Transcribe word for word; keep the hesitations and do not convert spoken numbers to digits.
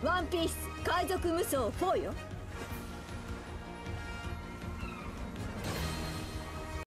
ワンピース海賊無双フォーよ。